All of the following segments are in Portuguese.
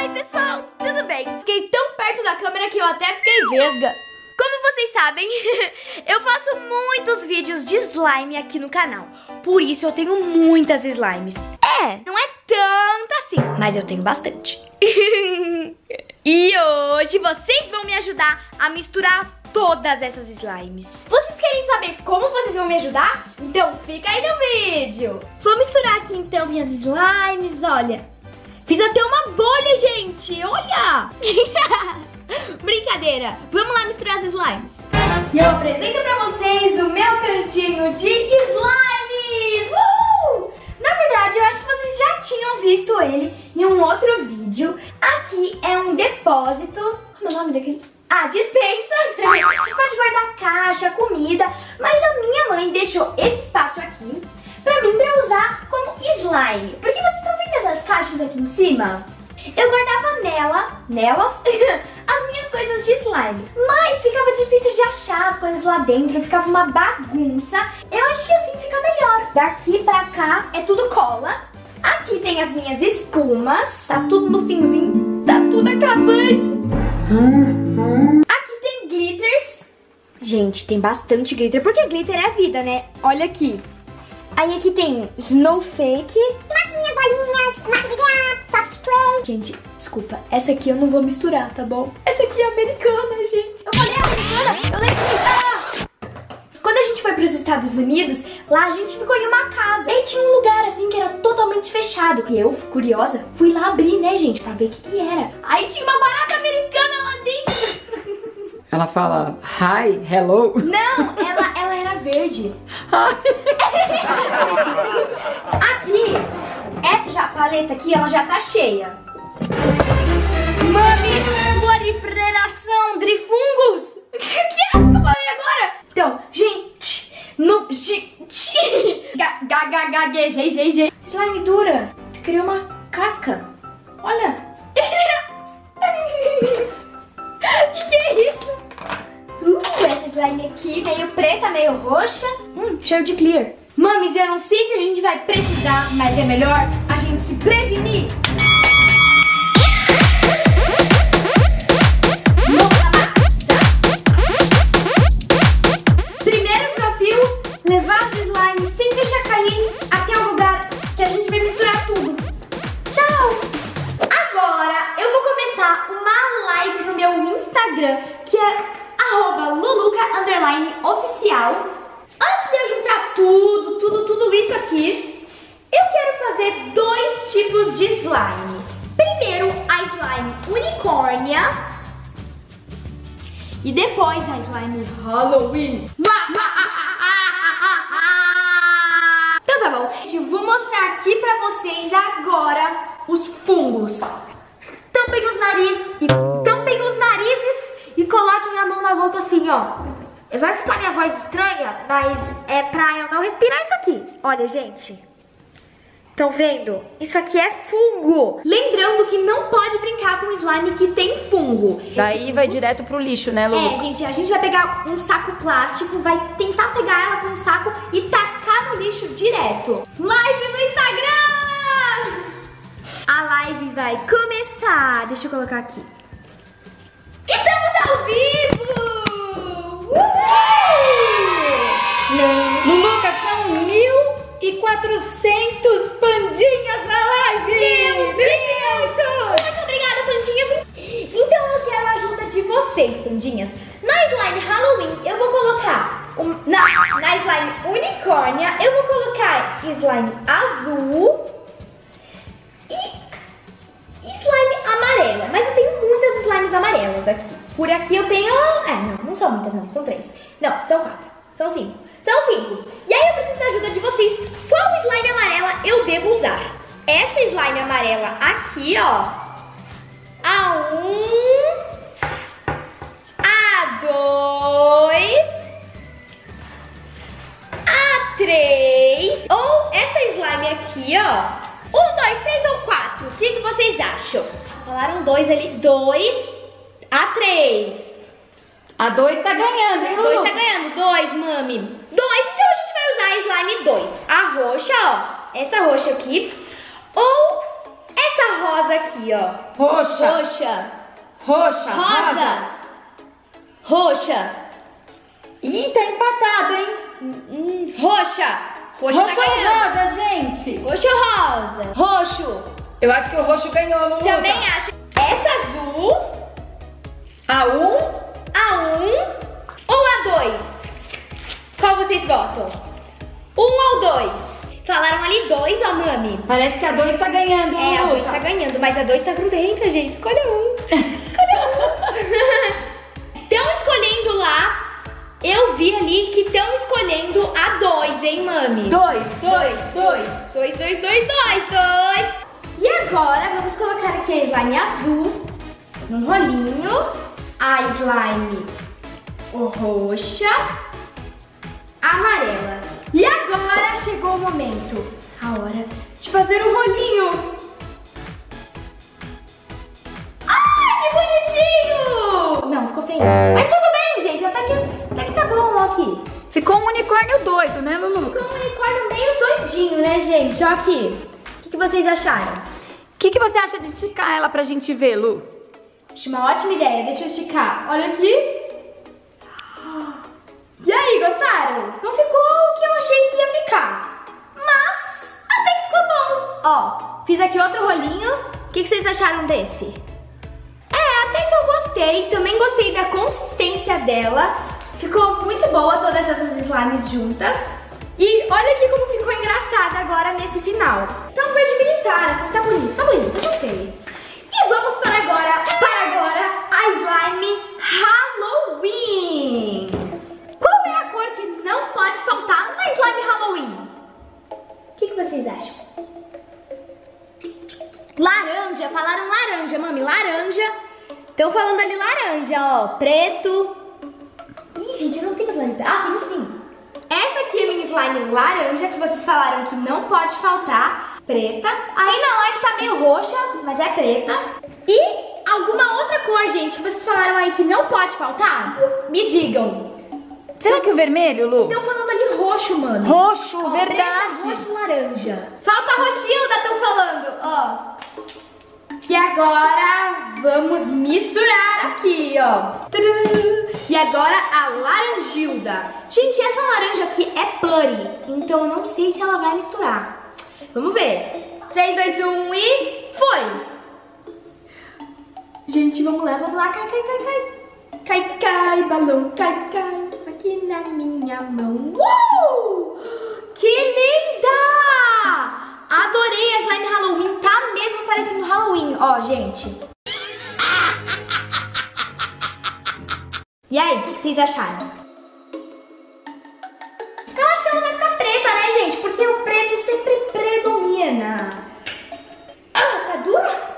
Oi pessoal, tudo bem? Fiquei tão perto da câmera que eu até fiquei vesga. Como vocês sabem, eu faço muitos vídeos de slime aqui no canal. Por isso eu tenho muitas slimes. Não é tanto assim, mas eu tenho bastante. E hoje vocês vão me ajudar a misturar todas essas slimes. Vocês querem saber como vocês vão me ajudar? Então fica aí no vídeo. Vou misturar aqui então minhas slimes, olha. Fiz até uma bolha, gente, olha. Brincadeira, vamos lá misturar as slimes. E eu apresento pra vocês o meu cantinho de slimes. Uhul! Na verdade, eu acho que vocês já tinham visto ele em um outro vídeo. Aqui é um depósito. Como é o nome daquele? Ah, dispensa. Pode guardar caixa, comida. Mas a minha mãe deixou esse espaço aqui pra mim pra usar como slime. Porque vocês estão vendo essas caixas aqui em cima? Eu guardava nelas as minhas coisas de slime. Mas ficava difícil de achar as coisas lá dentro, ficava uma bagunça. Eu acho que assim fica melhor. Daqui pra cá é tudo cola. Aqui tem as minhas espumas. Tá tudo no finzinho, tá tudo acabando. Aqui tem glitters. Gente, tem bastante glitter, porque glitter é vida, né? Olha aqui. Aí aqui tem snowflake, massinhas, bolinhas, massa de gato, soft play. Gente, desculpa, essa aqui eu não vou misturar, tá bom? Essa aqui é americana, gente. Eu falei americana, eu lembrei. Quando a gente foi para os Estados Unidos, lá a gente ficou em uma casa. E tinha um lugar assim que era totalmente fechado. E eu, curiosa, fui lá abrir, né, gente, pra ver o que era. Aí tinha uma barata americana lá dentro. Ela fala, hi, hello. Não, ela era verde. Aqui, essa paleta aqui, ela já tá cheia. Mami, proliferação de fungos. O que é que eu falei agora? Então, gente, gaguejei. Slime dura, criou uma casca. Olha. Que é isso? Essa slime aqui, meio preta, meio roxa. Cheiro de clear. Mamis, eu não sei se a gente vai precisar, mas é melhor a gente se prevenir. Primeiro desafio, levar as slimes sem deixar cair até o lugar que a gente vai misturar tudo. Tchau! Agora eu vou começar uma live no meu Instagram, que é @luluca_oficial. Antes de eu juntar tudo isso aqui, eu quero fazer dois tipos de slime. Primeiro, a slime unicórnia. E depois a slime Halloween. Então tá bom. Eu vou mostrar aqui pra vocês agora os fungos. Tampem os narizes e coloquem a mão na boca assim, ó. Vai ficar minha voz estranha, mas é pra eu não respirar isso aqui. Olha, gente. Estão vendo? Isso aqui é fungo. Lembrando que não pode brincar com slime que tem fungo. Daí vai direto pro lixo, né, Lulu? Gente, a gente vai pegar um saco plástico, vai tentar pegar ela com um saco e tacar no lixo direto. Live no Instagram! A live vai começar. Deixa eu colocar aqui. Estamos ao vivo! Luluca, são 1.400 pandinhas na live! Muito obrigada, pandinhas! Então eu quero a ajuda de vocês, pandinhas. Na slime Halloween, eu vou colocar... Na slime unicórnia, eu vou colocar slime azul e slime amarela. Mas eu tenho muitas slimes amarelas aqui. Por aqui eu tenho... não são muitas não, são 3. Não, são 4. São 5. São 5. E aí eu preciso da ajuda de vocês. Qual slime amarela eu devo usar? Essa slime amarela aqui, ó. A1. A2. A3. Ou essa slime aqui, ó. 1, 2, 3 ou 4. O que vocês acham? Falaram 2 ali. 2. A3. A 2 tá ganhando, hein, Lulu? 2 tá ganhando. 2, mami. 2, então a gente vai usar a slime 2. A roxa, ó. Essa roxa aqui. Ou essa essa rosa aqui, ó? Roxa. Roxa. Roxa. Rosa. Roxa. Ih, tá empatado, hein? Roxa. Roxa Roxo tá ou ganhando. rosa, gente? Roxo ou rosa? Roxo. Eu acho que o roxo ganhou, Lulu. Também acho. Essa azul. A1? A1 ou A2? Qual vocês votam? 1 ou 2? Falaram ali 2, ó, mami. Parece que a 2 tá ganhando, É, a Lulu. 2 tá ganhando, mas a 2 tá grudenta, gente. Escolha um. Escolha um. Estão escolhendo lá. Eu vi ali que estão escolhendo a 2, hein, mami? 2. 2. E agora vamos colocar aqui a slime azul num rolinho, a slime roxa, amarela. E agora chegou o momento, a hora de fazer um rolinho. Ai, que bonitinho! Não, ficou feio. Mas tudo bem, gente, até que tá bom, ó, aqui. Ficou um unicórnio doido, né, Lulu? Ficou um unicórnio meio doidinho, né, gente? Ó aqui. O que vocês acharam? O que você acha de esticar ela pra gente ver, Lu? Acho uma ótima ideia. Deixa eu esticar. Olha aqui. E aí, gostaram? Não ficou o que eu achei que ia ficar. Mas até que ficou bom. Ó, fiz aqui outro rolinho. O que vocês acharam desse? É, até que eu gostei. Também gostei da consistência dela. Ficou muito boa todas essas slimes juntas. E olha aqui como ficou engraçada agora nesse final. Tá um verde militar, assim, tá bonito, eu gostei. E vamos para agora a slime Halloween. Qual é a cor que não pode faltar numa slime Halloween? O que vocês acham? Laranja, falaram laranja, mami, laranja. Estão falando ali laranja, ó, preto. Ih, gente, eu não tenho slime. Ah, tenho sim. Essa aqui é a minha slime laranja, que vocês falaram que não pode faltar. Preta. Aí na live tá meio roxa, mas é preta. E alguma outra cor, gente, que vocês falaram aí que não pode faltar? Me digam. Será que o vermelho, Lu? Estão falando ali roxo, mano. Roxo, ó, verdade. Preta, roxo e laranja. Falta roxilda, estão falando, ó. E agora vamos misturar aqui, ó. E agora a laranjilda. Gente, essa laranja aqui é purry, então eu não sei se ela vai misturar. Vamos ver. 3, 2, 1 e foi! Gente, vamos lá. Cai, cai, cai, cai. Cai, cai, balão, cai, cai. Aqui na minha mão. Que linda! Adorei a slime Halloween. Tá mesmo parecendo Halloween. Ó, gente. E aí, o que vocês acharam? Eu acho que ela vai ficar preta, né, gente? Porque o preto sempre predomina. Ah, tá dura?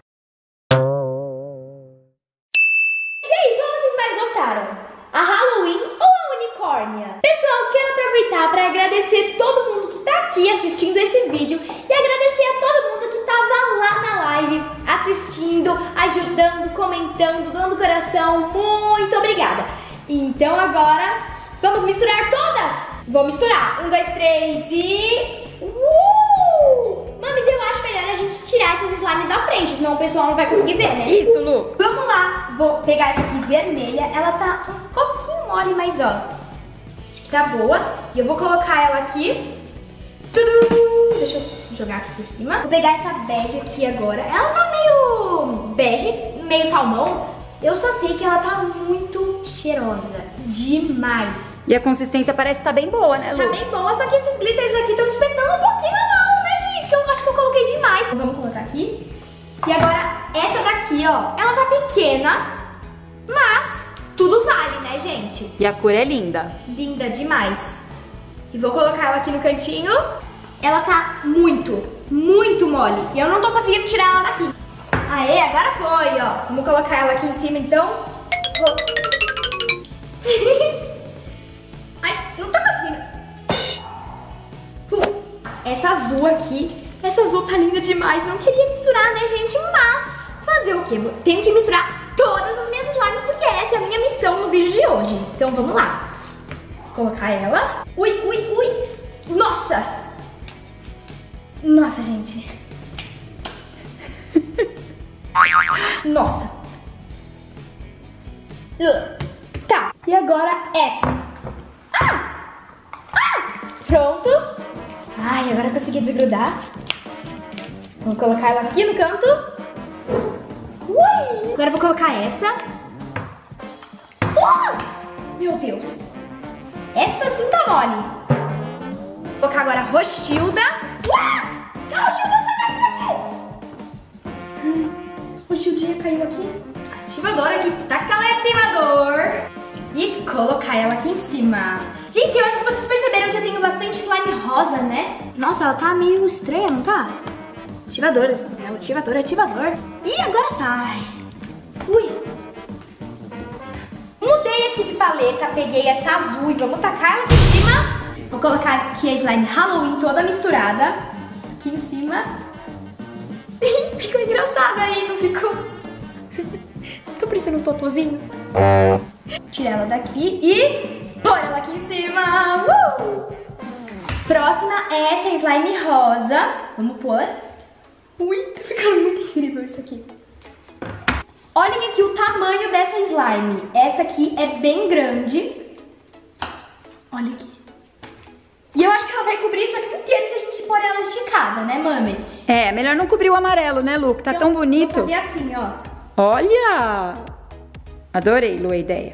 E aí, qual vocês mais gostaram? A Halloween ou a unicórnia? Pessoal, quero aproveitar para agradecer todo mundo que tá aqui assistindo esse vídeo e agradecer a todo mundo que tava lá na live assistindo, ajudando, comentando, dando coração. Muito obrigada. Então agora vamos misturar todas? Vou misturar. 1, 2, 3 e... Mames, eu acho melhor a gente tirar essas slimes da frente, senão o pessoal não vai conseguir ver, né? Isso, Lu. Vamos lá. Vou pegar essa aqui vermelha. Ela tá um pouquinho mole, mas ó, acho que tá boa. E eu vou colocar ela aqui. Deixa eu jogar aqui por cima. Vou pegar essa bege aqui agora. Ela tá meio bege, meio salmão. Eu só sei que ela tá muito cheirosa. Demais. E a consistência parece que tá bem boa, né, Lu? Tá bem boa, só que esses glitters aqui estão espetando um pouquinho a mão, né, gente? Que eu acho que eu coloquei demais. Então, vamos colocar aqui. E agora, essa daqui, ó, ela tá pequena, mas tudo vale, né, gente? E a cor é linda. Linda demais. E vou colocar ela aqui no cantinho. Ela tá muito, muito mole. E eu não tô conseguindo tirar ela daqui. Aê, agora foi, ó. Vamos colocar ela aqui em cima, então. Ai, não tô conseguindo. Essa azul aqui. Essa azul tá linda demais. Não queria misturar, né, gente? Mas fazer o quê? Tenho que misturar todas as minhas slimes, porque essa é a minha missão no vídeo de hoje. Então vamos lá. Colocar ela. Ui, ui, ui. Nossa! Nossa, gente. Nossa. Tá, e agora essa. Pronto. Ai, agora eu consegui desgrudar. Vou colocar ela aqui no canto. Ui. Agora eu vou colocar essa. Meu Deus. Essa sim tá mole. Vou colocar agora a Rochilda. A Rochilda tá aqui. Rochildinha caiu aqui. Ativador aqui. Tactaletivador. E colocar ela aqui em cima. Gente, eu acho que vocês perceberam que eu tenho bastante slime rosa, né? Nossa, ela tá meio estranha, não tá? Ativador, ativador, ativador. E agora sai. Ui. Mudei aqui de paleta, peguei essa azul e vamos tacar ela aqui em cima. Vou colocar aqui a slime Halloween toda misturada. Aqui em cima. Ficou engraçada aí, não ficou? Tô parecendo um totozinho. Tira ela daqui e põe ela aqui em cima. Próxima é essa slime rosa. Vamos pôr. Ui, tá ficando muito incrível isso aqui. Olhem aqui o tamanho dessa slime. Essa aqui é bem grande. Olha aqui. E eu acho que ela vai cobrir isso aqui inteiro se a gente pôr ela esticada, né, mami? É, melhor não cobrir o amarelo, né, Lu? Que tá tão bonito. Vou fazer assim, ó. Olha! Adorei, Lu, a ideia.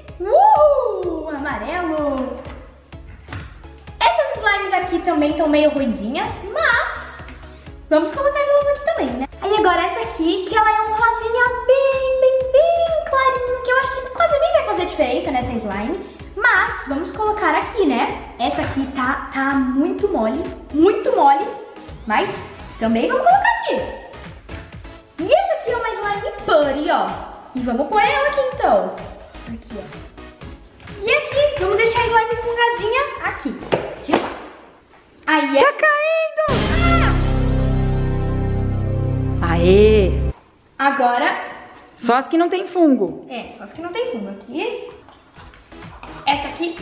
Amarelo. Essas slimes aqui também estão meio ruizinhas, mas vamos colocar elas aqui também, né? Aí agora essa aqui, que ela é um rosinha bem clarinho, que eu acho que quase nem vai fazer diferença nessa slime. Mas vamos colocar aqui, né? Essa aqui tá muito mole, mas também vamos colocar aqui. E essa aqui é uma slime putty, ó. E vamos pôr ela aqui então. Aqui, ó. E aqui, vamos deixar a slime fungadinha aqui, de lado. Aí Tá caindo! Aê! Agora... Só as que não tem fungo. É, só as que não tem fungo aqui. Essa aqui,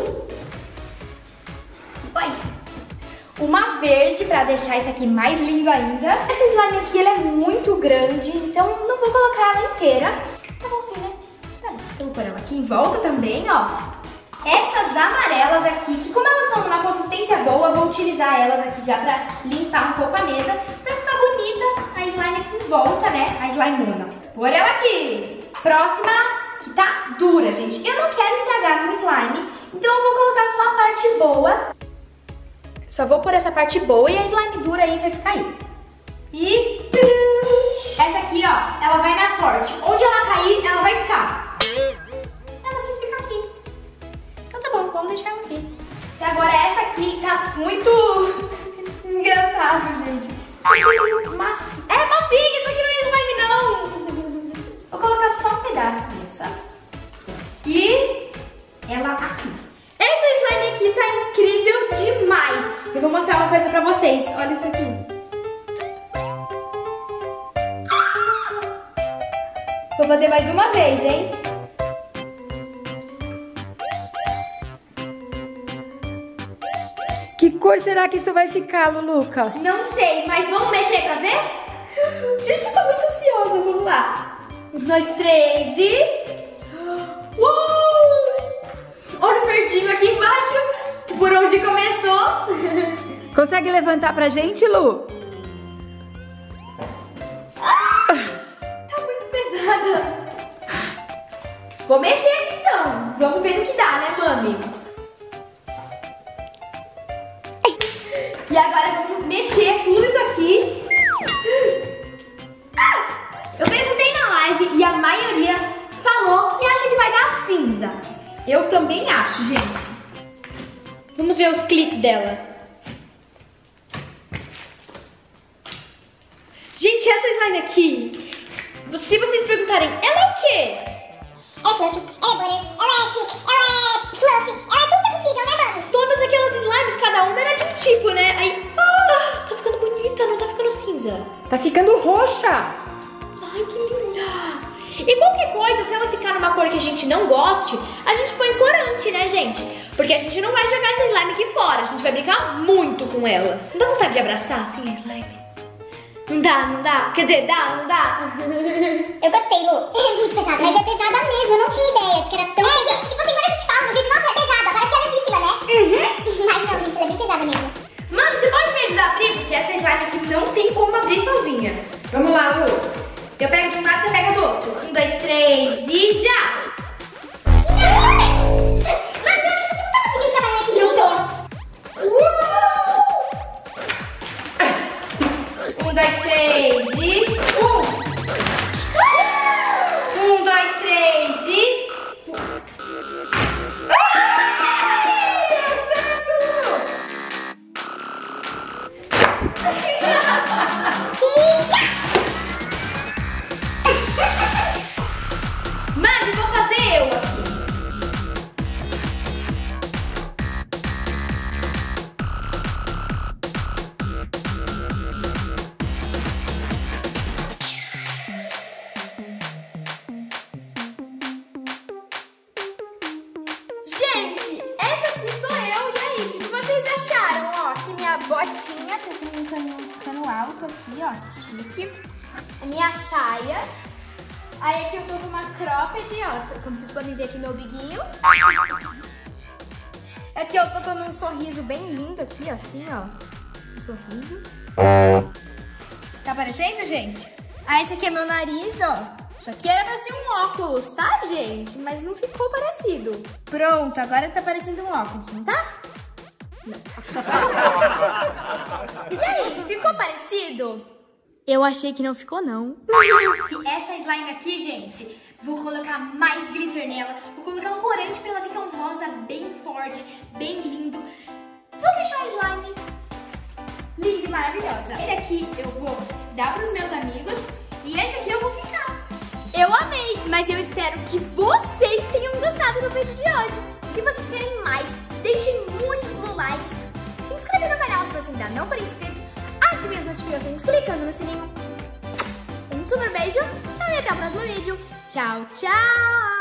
Oi. Uma verde pra deixar isso aqui mais lindo ainda. Essa slime aqui, ela é muito grande, então não vou colocar ela inteira. Tá bom assim, né? Tá bom. Então vou pôr ela aqui em volta também, ó. Essas amarelas aqui, que como elas estão numa consistência boa, vou utilizar elas aqui já pra limpar um pouco a mesa, pra ficar bonita a slime aqui em volta, né? A slimona. Pôr ela aqui. Próxima, que tá dura, gente. Eu não quero estragar meu slime, então eu vou colocar só a parte boa. Só vou pôr essa parte boa e a slime dura aí vai ficar aí. E... essa aqui, ó, ela vai na sorte. Onde ela cair, ela vai ficar. Ela quis ficar aqui. Então tá bom, vamos deixar ela aqui. E agora essa aqui tá muito engraçado, gente. Isso aqui é meio macio. É macio, isso aqui não é slime, não. Vou colocar só um pedaço dessa. E ela aqui. Essa slime aqui tá incrível demais. Eu vou mostrar uma coisa pra vocês. Olha isso aqui. Vou fazer mais uma vez, hein? Que cor será que isso vai ficar, Luluca? Não sei, mas vamos mexer pra ver? Gente, eu tô muito ansiosa. Vamos lá. 1, 2, 3 e... Uou! Olha o verdinho aqui embaixo. Por onde começou. Consegue levantar pra gente, Lu? Tá muito pesada. Vou mexer aqui então. Vamos ver no que dá, né, mami? E agora vamos mexer tudo isso aqui. Eu perguntei na live e a maioria falou que acha que vai dar cinza. Eu também acho, gente. Vamos ver os cliques dela. Gente, essa slime aqui, se vocês perguntarem, ela é o quê? É fluffy, ela é butter, ela é thick, ela é fluffy, ela é tudo que é possível, né, mami? Todas aquelas slimes, cada uma era de um tipo, né? Aí, tá ficando bonita, não tá ficando cinza. Tá ficando roxa. Ai, que linda. E qualquer coisa, se ela ficar numa cor que a gente não goste, a gente põe corante, né, gente? Porque a gente não vai jogar essa slime aqui fora, a gente vai brincar muito com ela. Não dá vontade de abraçar assim a slime? Não dá, não dá? Quer dizer, dá, não dá? sei, Lu. É muito pesada. Mas é pesada mesmo, eu não tinha ideia de que era tão pesada. Tipo assim, quando a gente fala no vídeo, nossa, é pesada, parece que ela é levíssima, né? Mas não, gente, ela é bem pesada mesmo. Mano, você pode me ajudar a abrir? Porque essa slime aqui não tem como abrir sozinha. Vamos lá, Lu. Eu pego de um lado, você pega do outro. 1, 2, 3 e já! Mano, eu acho que você não tá conseguindo trabalhar aqui não tô. 1, 2, 3 e 1, 2, 3 e... Mano, vou fazer eu aqui. Gente, essa aqui sou eu. E aí, o que vocês acharam? Ó, aqui minha botinha, tá com um cano alto aqui, ó, que chique. A minha saia. Aí aqui eu tô com uma cropped, ó, como vocês podem ver aqui meu biguinho. Aqui eu tô dando um sorriso bem lindo aqui, ó, assim, ó. Um sorriso. Tá aparecendo, gente? Ah, esse aqui é meu nariz, ó. Isso aqui era pra ser um óculos, tá, gente? Mas não ficou parecido. Pronto, agora tá parecendo um óculos, não tá? Não. E aí, ficou parecido? Eu achei que não ficou, não. E essa slime aqui, gente, vou colocar mais glitter nela. Vou colocar um corante pra ela ficar um rosa bem forte, bem lindo. Vou deixar a slime linda e maravilhosa. Esse aqui eu vou dar pros meus amigos e esse aqui eu vou ficar. Eu amei, mas eu espero que vocês tenham gostado do vídeo de hoje. Se vocês querem mais, deixem muitos likes. Se inscreve no canal se você ainda não for inscrito. Ative as notificações clicando no sininho. Um super beijo, tchau e até o próximo vídeo. Tchau, tchau!